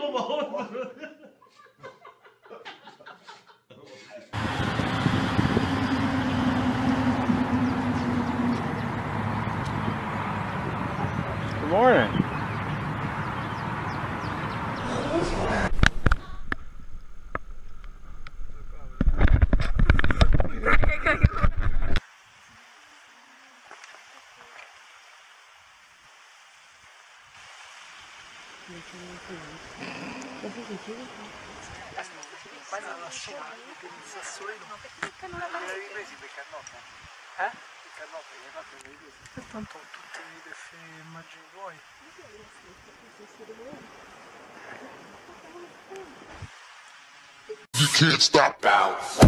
Good morning. Tanto tutte le immagini vuoi. You can't stop bounce.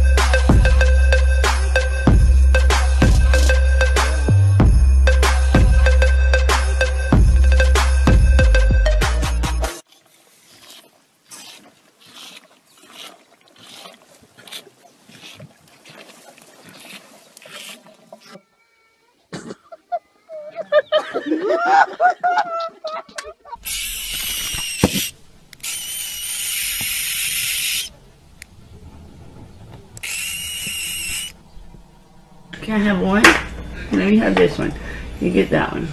Can I have one? No, you have this one. You get that one.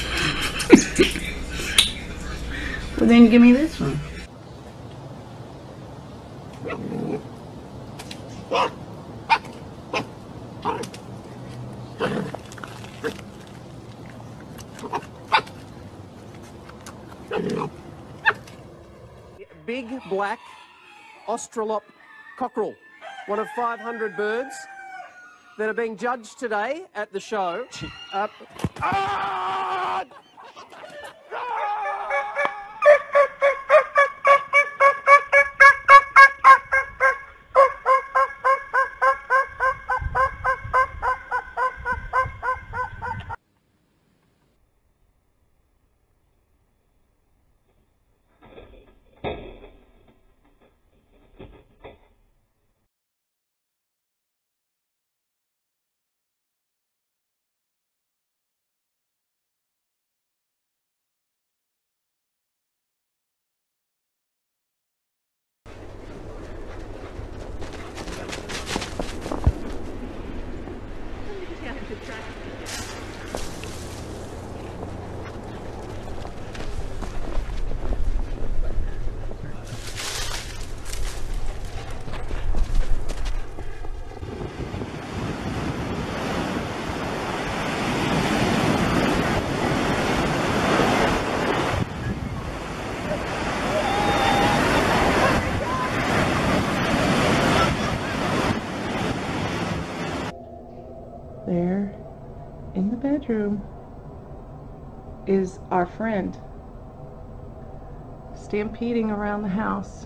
Well, then give me this one. Big black Australorp cockerel, one of 500 birds that are being judged today at the show. There, in the bedroom, is our friend, stampeding around the house.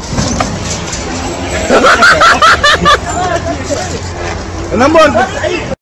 And I'm on.